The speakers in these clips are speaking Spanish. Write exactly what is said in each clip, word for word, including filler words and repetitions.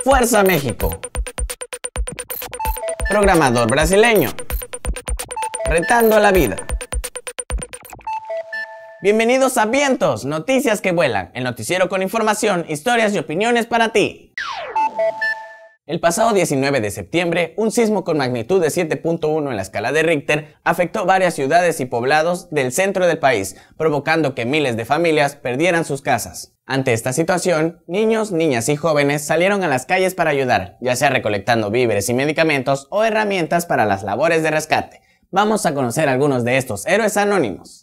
Fuerza México. Programador brasileño. Retando la vida. Bienvenidos a Vientos, noticias que vuelan, el noticiero con información, historias y opiniones para ti. El pasado diecinueve de septiembre, un sismo con magnitud de siete punto uno en la escala de Richter afectó varias ciudades y poblados del centro del país, provocando que miles de familias perdieran sus casas. Ante esta situación, niños, niñas y jóvenes salieron a las calles para ayudar, ya sea recolectando víveres y medicamentos o herramientas para las labores de rescate. Vamos a conocer algunos de estos héroes anónimos.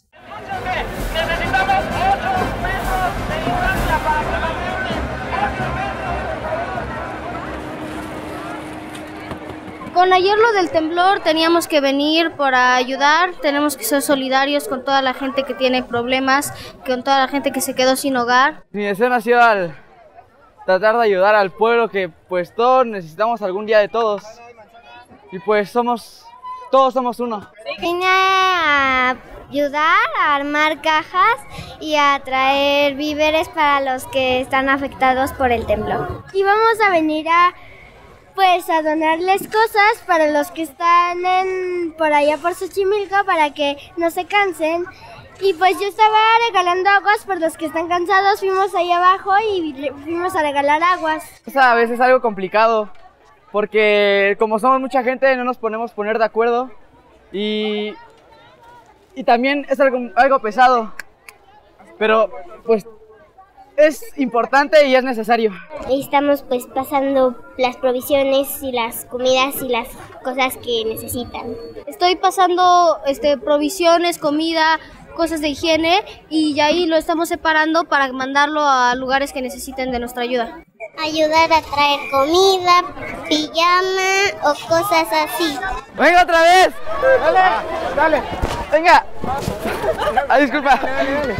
Con ayer lo del temblor teníamos que venir para ayudar, tenemos que ser solidarios con toda la gente que tiene problemas, con toda la gente que se quedó sin hogar. Mi deseo nació al tratar de ayudar al pueblo, que pues todos necesitamos algún día de todos, y pues somos, todos somos uno. Vine a ayudar a armar cajas y a traer víveres para los que están afectados por el temblor. Y vamos a venir a pues a donarles cosas para los que están en, por allá por Xochimilco, para que no se cansen. Y pues yo estaba regalando aguas por los que están cansados, fuimos ahí abajo y fuimos a regalar aguas. A veces es algo complicado, porque como somos mucha gente no nos ponemos poner de acuerdo, y, y también es algo, algo pesado, pero pues es importante y es necesario. Estamos pues pasando las provisiones y las comidas y las cosas que necesitan. Estoy pasando este, provisiones, comida, cosas de higiene, y ahí lo estamos separando para mandarlo a lugares que necesiten de nuestra ayuda. Ayudar a traer comida, pijama o cosas así. ¡Venga otra vez! ¡Dale! ¡Dale! ¡Venga! Ah, disculpa. Dale, dale.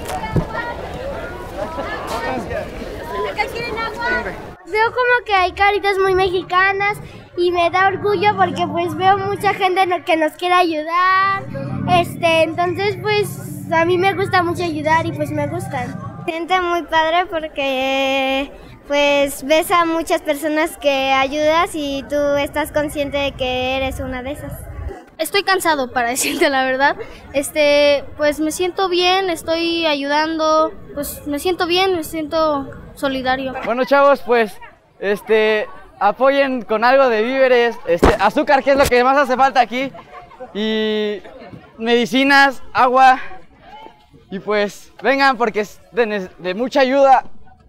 Veo como que hay caritas muy mexicanas y me da orgullo porque pues veo mucha gente que nos quiere ayudar. Este, entonces pues a mí me gusta mucho ayudar y pues me gustan. Siente muy padre porque pues ves a muchas personas que ayudas y tú estás consciente de que eres una de esas. Estoy cansado, para decirte la verdad. Este, pues me siento bien, estoy ayudando, pues me siento bien, me siento solidario. Bueno, chavos, pues este apoyen con algo de víveres, este azúcar, que es lo que más hace falta aquí, y medicinas, agua, y pues vengan porque es de, de mucha ayuda.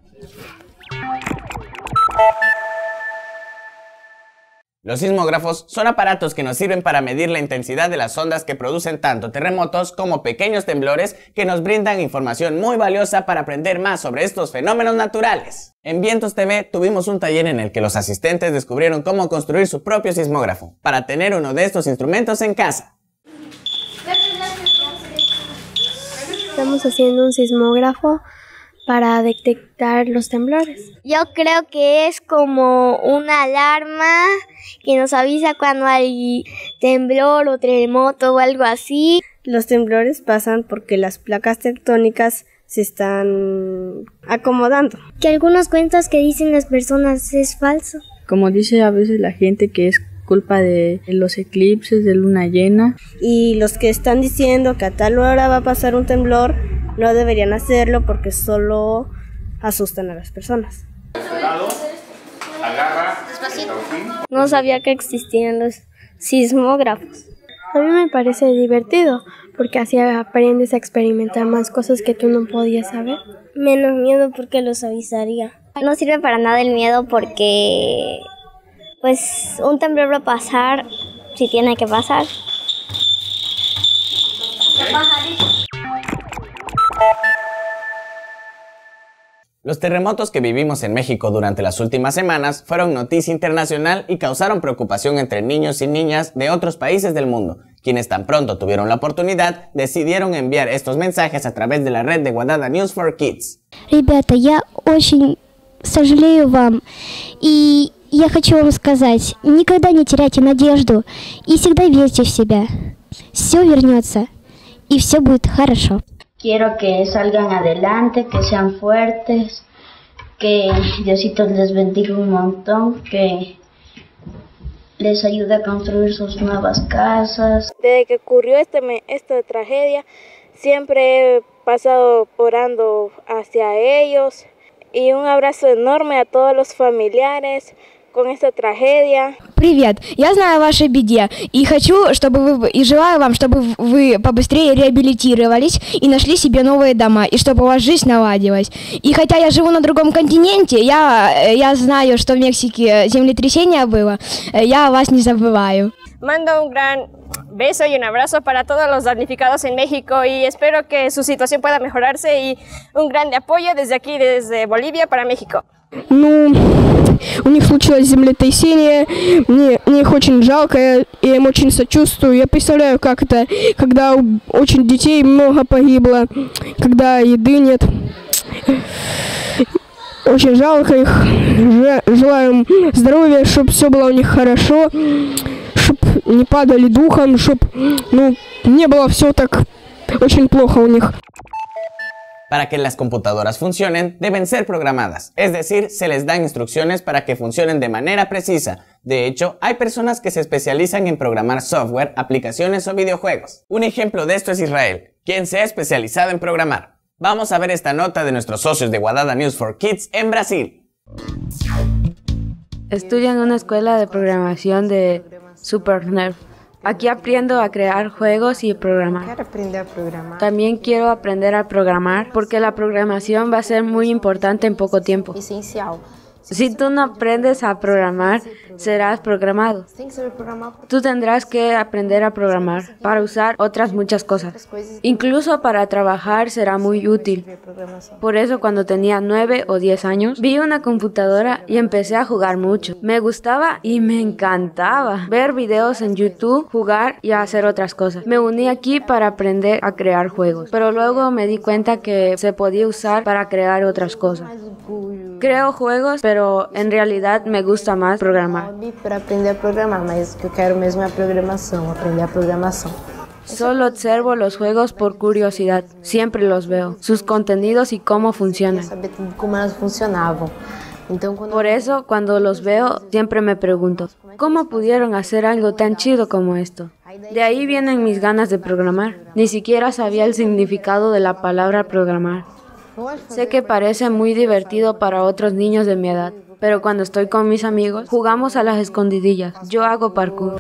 Los sismógrafos son aparatos que nos sirven para medir la intensidad de las ondas que producen tanto terremotos como pequeños temblores, que nos brindan información muy valiosa para aprender más sobre estos fenómenos naturales. En Vientos T V tuvimos un taller en el que los asistentes descubrieron cómo construir su propio sismógrafo, para tener uno de estos instrumentos en casa. Estamos haciendo un sismógrafo para detectar los temblores. Yo creo que es como una alarma que nos avisa cuando hay temblor o terremoto o algo así. Los temblores pasan porque las placas tectónicas se están acomodando. Que algunos cuentos que dicen las personas es falso. Como dice a veces la gente, que es culpa de los eclipses, de luna llena. Y los que están diciendo que a tal hora va a pasar un temblor, no deberían hacerlo porque solo asustan a las personas. No sabía que existían los sismógrafos. A mí me parece divertido porque así aprendes a experimentar más cosas que tú no podías saber. Menos miedo porque los avisaría. No sirve para nada el miedo porque pues un temblor va a pasar si tiene que pasar. Los terremotos que vivimos en México durante las últimas semanas fueron noticia internacional y causaron preocupación entre niños y niñas de otros países del mundo, quienes tan pronto tuvieron la oportunidad decidieron enviar estos mensajes a través de la red de Guadada News for Kids. Ребята, я очень сожалею вам, и я хочу вам сказать, никогда не теряйте надежду и всегда верьте в себя. Все вернется, y все будет хорошо. Quiero que salgan adelante, que sean fuertes, que Diosito les bendiga un montón, que les ayude a construir sus nuevas casas. Desde que ocurrió este, esta tragedia, siempre he pasado orando hacia ellos, y un abrazo enorme a todos los familiares con esta tragedia. Привет, я знаю о вашей беде и хочу, чтобы вы, и желаю вам, чтобы вы побыстрее реабилитировались и нашли себе новые дома, и чтобы у вас жизнь наладилась. И хотя я живу на другом континенте, я, я знаю, что в Мексике землетрясение было, я о вас не забываю. Mando un gran beso y un abrazo para todos los damnificados en México и espero que su situación pueda mejorarse y un grande apoyo desde aquí, desde Bolivia para México. Ну, у них случилось землетрясение, мне, мне их очень жалко, я, я им очень сочувствую. Я представляю, как это, когда очень детей много погибло, когда еды нет. Очень жалко их, желаю им здоровья, чтобы все было у них хорошо, чтобы не падали духом, чтобы, ну, не было все так очень плохо у них. Para que las computadoras funcionen, deben ser programadas, es decir, se les dan instrucciones para que funcionen de manera precisa. De hecho, hay personas que se especializan en programar software, aplicaciones o videojuegos. Un ejemplo de esto es Israel, quien se ha especializado en programar. Vamos a ver esta nota de nuestros socios de Guadada News for Kids en Brasil. Estudio en una escuela de programación de SuperNerf. Aquí aprendo a crear juegos y programar. Quiero aprender a programar. También quiero aprender a programar porque la programación va a ser muy importante en poco tiempo. Esencial. Si tú no aprendes a programar, serás programado. Tú tendrás que aprender a programar para usar otras muchas cosas. Incluso para trabajar será muy útil. Por eso cuando tenía nueve o diez años, vi una computadora y empecé a jugar mucho. Me gustaba y me encantaba ver videos en YouTube, jugar y hacer otras cosas. Me uní aquí para aprender a crear juegos, pero luego me di cuenta que se podía usar para crear otras cosas. Creo juegos, pero en realidad me gusta más programar. Para aprender a programar, mas o que eu quero mesmo é a programação, aprender a programação. Solo observo los juegos por curiosidad. Siempre los veo, sus contenidos y cómo funcionan. Saber como elas funcionavam. Por eso, cuando los veo, siempre me pregunto, ¿cómo pudieron hacer algo tan chido como esto? De ahí vienen mis ganas de programar. Ni siquiera sabía el significado de la palabra programar. Sé que parece muy divertido para otros niños de mi edad, pero cuando estoy con mis amigos, jugamos a las escondidillas. Yo hago parkour.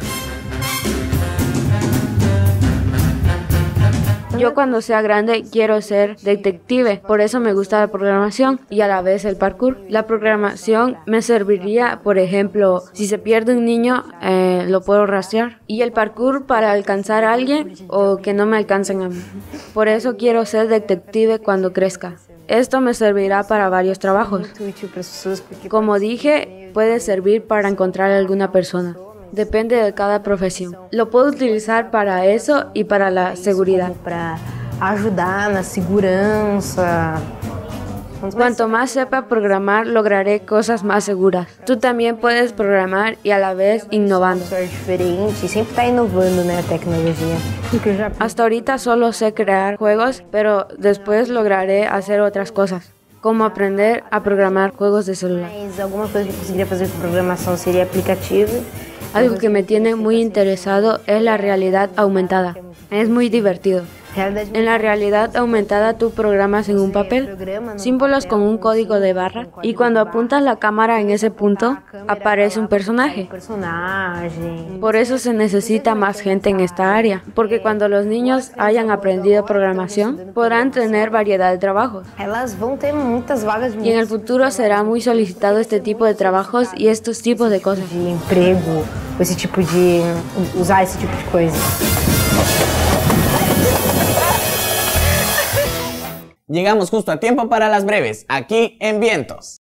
Yo cuando sea grande quiero ser detective, por eso me gusta la programación y a la vez el parkour. La programación me serviría, por ejemplo, si se pierde un niño, eh, lo puedo rastrear. Y el parkour para alcanzar a alguien o que no me alcancen a mí. Por eso quiero ser detective cuando crezca. Esto me servirá para varios trabajos. Como dije, puede servir para encontrar a alguna persona. Depende de cada profesión. Lo puedo utilizar para eso y para la seguridad. Para ayudar na segurança. Cuanto más sepa programar, lograré cosas más seguras. Tú también puedes programar y a la vez innovando. Diferente, siempre está innovando, né, a tecnología. Hasta ahorita solo sé crear juegos, pero después lograré hacer otras cosas, como aprender a programar juegos de celular. Mas alguma coisa que eu conseguiria fazer com programação seria aplicativo. Algo que me tiene muy interesado es la realidad aumentada. Es muy divertido. En la realidad aumentada tú programas en un papel símbolos con un código de barra y cuando apuntas la cámara en ese punto aparece un personaje. Por eso se necesita más gente en esta área, porque cuando los niños hayan aprendido programación podrán tener variedad de trabajos. Y en el futuro será muy solicitado este tipo de trabajos y estos tipos de cosas. De emprego, ese tipo de usar ese tipo de coisa. Llegamos justo a tiempo para las breves, aquí en Vientos.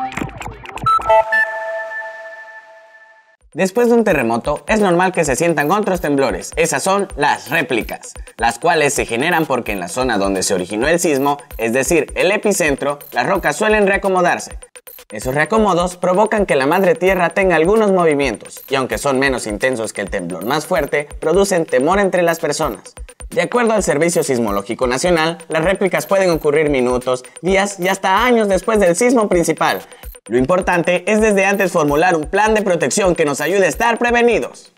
Después de un terremoto, es normal que se sientan otros temblores. Esas son las réplicas, las cuales se generan porque en la zona donde se originó el sismo, es decir, el epicentro, las rocas suelen reacomodarse. Esos reacomodos provocan que la madre tierra tenga algunos movimientos, y aunque son menos intensos que el temblor más fuerte, producen temor entre las personas. De acuerdo al Servicio Sismológico Nacional, las réplicas pueden ocurrir minutos, días y hasta años después del sismo principal. Lo importante es desde antes formular un plan de protección que nos ayude a estar prevenidos.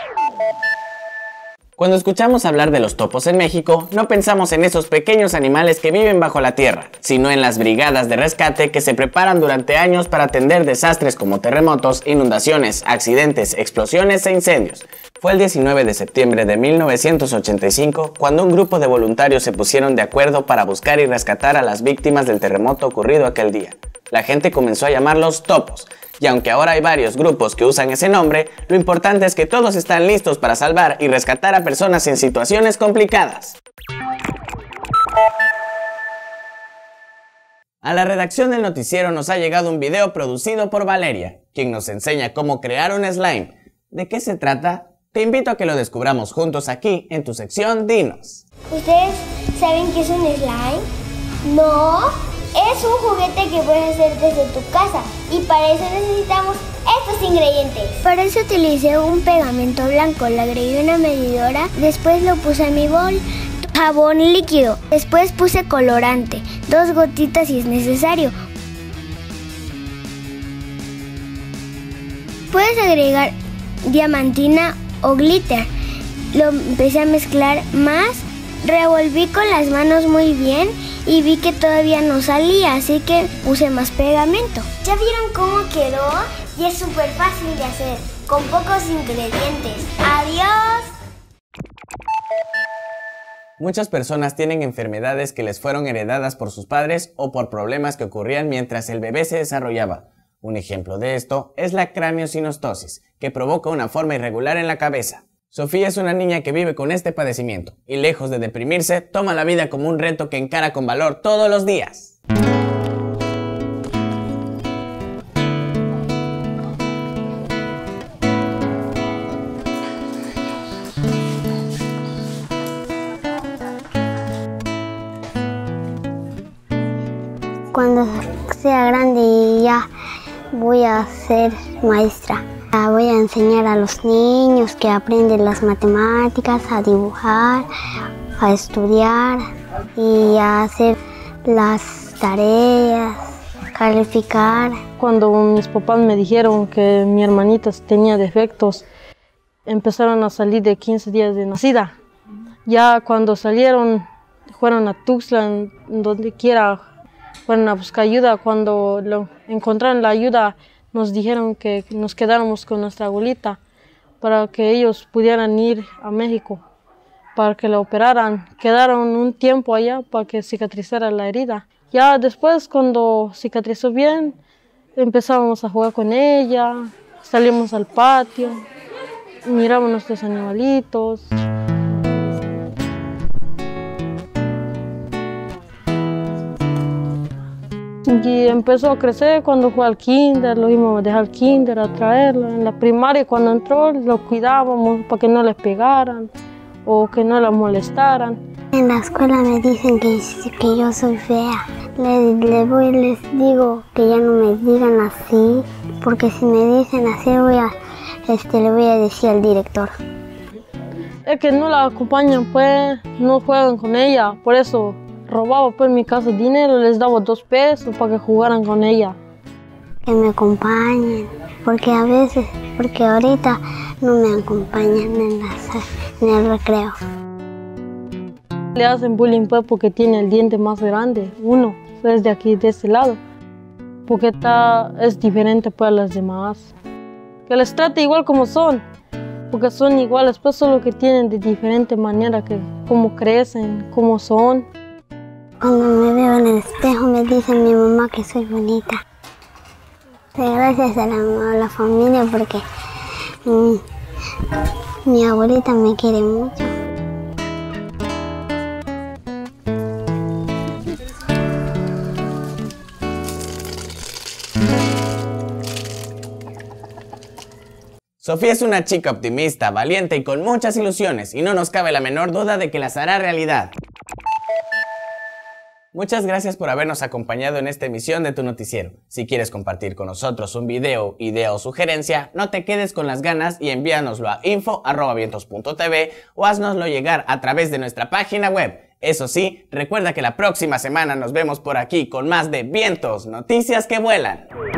Cuando escuchamos hablar de los topos en México, no pensamos en esos pequeños animales que viven bajo la tierra, sino en las brigadas de rescate que se preparan durante años para atender desastres como terremotos, inundaciones, accidentes, explosiones e incendios. Fue el diecinueve de septiembre de mil novecientos ochenta y cinco cuando un grupo de voluntarios se pusieron de acuerdo para buscar y rescatar a las víctimas del terremoto ocurrido aquel día. La gente comenzó a llamarlos topos. Y aunque ahora hay varios grupos que usan ese nombre, lo importante es que todos están listos para salvar y rescatar a personas en situaciones complicadas. A la redacción del noticiero nos ha llegado un video producido por Valeria, quien nos enseña cómo crear un slime. ¿De qué se trata? Te invito a que lo descubramos juntos aquí en tu sección Dinos. ¿Ustedes saben qué es un slime? ¿No? Es un juguete que puedes hacer desde tu casa y para eso necesitamos estos ingredientes. Para eso utilicé un pegamento blanco, le agregué una medidora, después lo puse en mi bol, jabón líquido, después puse colorante, dos gotitas si es necesario. Puedes agregar diamantina o glitter. Lo empecé a mezclar más, revolví con las manos muy bien y vi que todavía no salía, así que puse más pegamento. ¿Ya vieron cómo quedó? Y es súper fácil de hacer, con pocos ingredientes. ¡Adiós! Muchas personas tienen enfermedades que les fueron heredadas por sus padres o por problemas que ocurrían mientras el bebé se desarrollaba. Un ejemplo de esto es la craniosinostosis, que provoca una forma irregular en la cabeza. Sofía es una niña que vive con este padecimiento y lejos de deprimirse, toma la vida como un reto que encara con valor todos los días. Cuando sea grande ya voy a ser maestra. Voy a enseñar a los niños que aprenden las matemáticas, a dibujar, a estudiar y a hacer las tareas, calificar. Cuando mis papás me dijeron que mi hermanita tenía defectos, empezaron a salir de quince días de nacida. Ya cuando salieron, fueron a Tuxtla, donde quiera, fueron a buscar ayuda. Cuando lo, encontraron la ayuda, nos dijeron que nos quedáramos con nuestra abuelita para que ellos pudieran ir a México para que la operaran. Quedaron un tiempo allá para que cicatrizara la herida. Ya después, cuando cicatrizó bien, empezábamos a jugar con ella, salimos al patio, mirábamos nuestros animalitos. Y empezó a crecer cuando fue al kinder, lo íbamos a dejar al kinder, a traerlo. En la primaria cuando entró lo cuidábamos para que no les pegaran o que no la molestaran. En la escuela me dicen que, que yo soy fea. Les, les voy les digo que ya no me digan así, porque si me dicen así voy a, este, le voy a decir al director. Es que no la acompañan, pues, no juegan con ella, por eso robaba pues en mi casa dinero, les daba dos pesos para que jugaran con ella. Que me acompañen, porque a veces, porque ahorita no me acompañan en, las, en el recreo. Le hacen bullying pues porque tiene el diente más grande, uno, es de aquí, de este lado, porque está, es diferente pues a las demás. Que les trate igual como son, porque son iguales, pues solo que tienen de diferente manera, que cómo crecen, cómo son. Cuando me veo en el espejo me dice mi mamá que soy bonita. Pero gracias a la, a la familia porque mi, mi abuelita me quiere mucho. Sofía es una chica optimista, valiente y con muchas ilusiones, y no nos cabe la menor duda de que las hará realidad. Muchas gracias por habernos acompañado en esta emisión de Tu Noticiero. Si quieres compartir con nosotros un video, idea o sugerencia, no te quedes con las ganas y envíanoslo a info arroba vientos punto tv o haznoslo llegar a través de nuestra página web. Eso sí, recuerda que la próxima semana nos vemos por aquí con más de Vientos, noticias que vuelan.